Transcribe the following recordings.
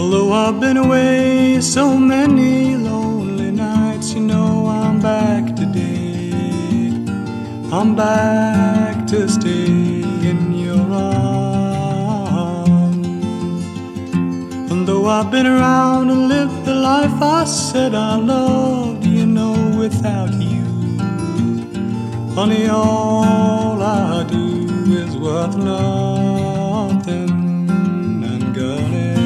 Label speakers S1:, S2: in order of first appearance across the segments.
S1: Although I've been away so many lonely nights, you know I'm back today. I'm back to stay in your arms. And though I've been around and lived the life I said I loved, you know without you, honey, all I do is worth nothing. And girlie,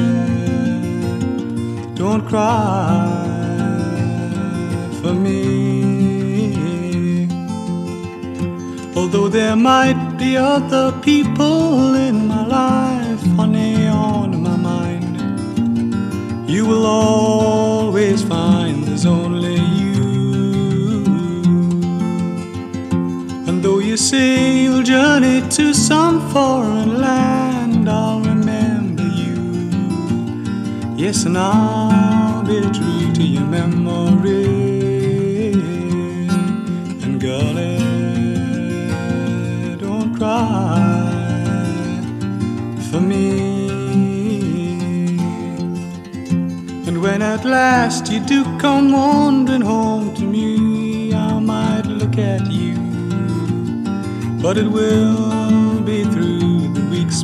S1: don't cry for me. Although there might be other people in my life, honey, on my mind, you will always find there's only you. And though you say you'll journey to some foreign land, I'll remember you. Yes, and I'll be true to your memory. And girlie, don't cry for me. And when at last you do come wandering home to me, I might look at you, but it will be through the weeks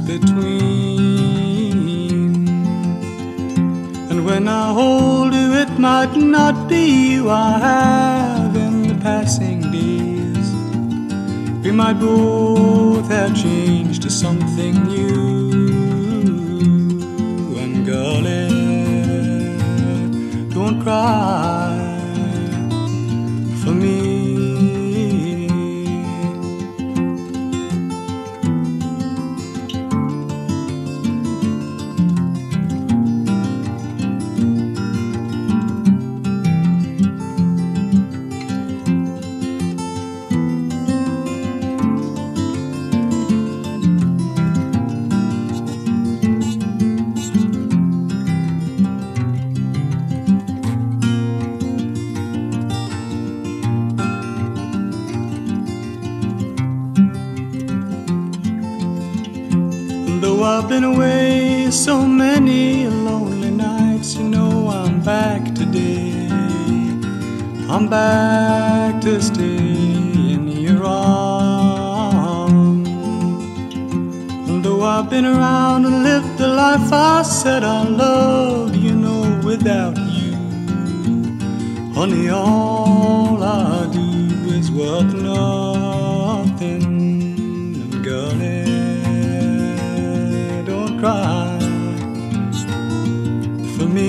S1: between. And when I hold you, it might not be you I have in the passing days. We might both have changed to something new. And girlie, don't cry for me. Though I've been away so many lonely nights, you know I'm back today. I'm back to stay in your arms. And though I've been around and lived the life I said I loved, you know without you, honey, all I do is worth nothing. And girlie, cry for me.